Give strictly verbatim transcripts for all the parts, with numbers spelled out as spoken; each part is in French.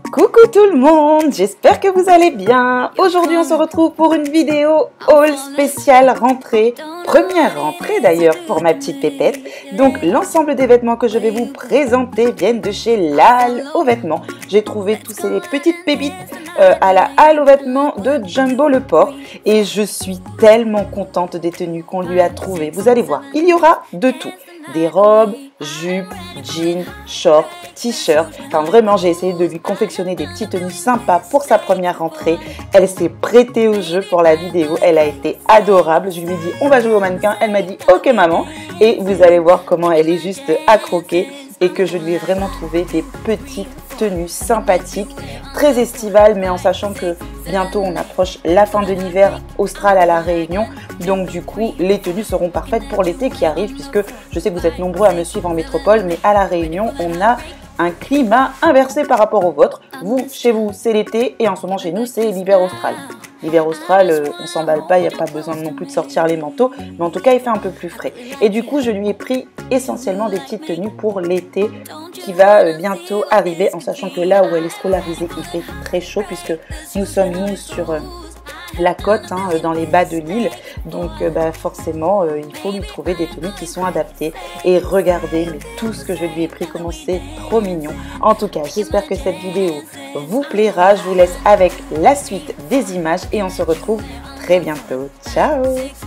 Coucou tout le monde, j'espère que vous allez bien. Aujourd'hui on se retrouve pour une vidéo haul spéciale rentrée. Première rentrée d'ailleurs pour ma petite pépette. Donc l'ensemble des vêtements que je vais vous présenter viennent de chez La Halle aux vêtements. J'ai trouvé tous ces petites pépites euh, à la Halle aux vêtements de Jumbo Le Port. Et je suis tellement contente des tenues qu'on lui a trouvées. Vous allez voir, il y aura de tout. Des robes, jupes, jeans, shorts, t-shirts. Enfin vraiment, j'ai essayé de lui confectionner des petites tenues sympas pour sa première rentrée. Elle s'est prêtée au jeu pour la vidéo. Elle a été adorable. Je lui ai dit, on va jouer au mannequin. Elle m'a dit, ok maman. Et vous allez voir comment elle est juste à croquer. Et que je lui ai vraiment trouvé des petites tenues sympathiques, très estivales, mais en sachant que bientôt on approche la fin de l'hiver austral à La Réunion. Donc du coup, les tenues seront parfaites pour l'été qui arrive, puisque je sais que vous êtes nombreux à me suivre en métropole, mais à La Réunion, on a un climat inversé par rapport au vôtre. Vous, chez vous, c'est l'été, et en ce moment chez nous, c'est l'hiver austral. L'hiver austral, euh, on s'emballe pas, il n'y a pas besoin non plus de sortir les manteaux, mais en tout cas, il fait un peu plus frais. Et du coup, je lui ai pris essentiellement des petites tenues pour l'été qui va euh, bientôt arriver, en sachant que là où elle est scolarisée, il fait très chaud, puisque nous sommes, nous, sur euh, la côte, hein, dans les bas de l'île. Donc, euh, bah, forcément, euh, il faut lui trouver des tenues qui sont adaptées. Et regardez, mais tout ce que je lui ai pris, comment c'est trop mignon. En tout cas, j'espère que cette vidéo vous plaira. Je vous laisse avec la suite des images et on se retrouve très bientôt. Ciao!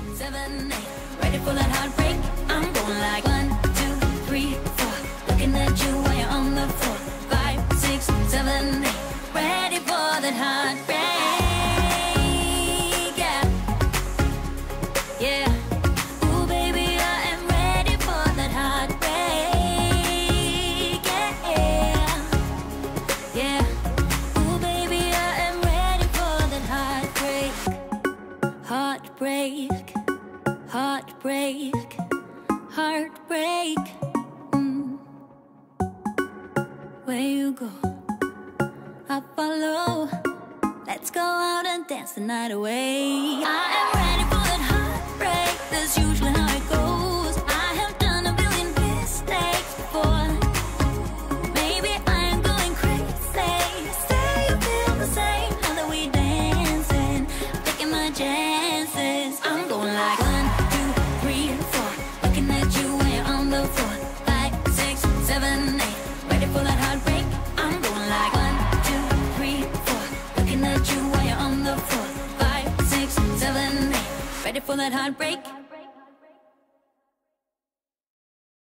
Heartbreak, heartbreak, heartbreak. Mm. Where you go, I follow. Let's go out and dance the night away. I am ready for that heartbreak. That's usually how it goes. I have done a billion mistakes before. Maybe I am going crazy. Say you feel the same now that we dancing, taking my chances. I'm going like one, two, three, four. Looking at you when you're on the floor. Five, six, seven, eight. Ready for that heartbreak? I'm going like one, two, three, four. Looking at you when you're on the floor. Five, six, seven, eight. Ready for that heartbreak?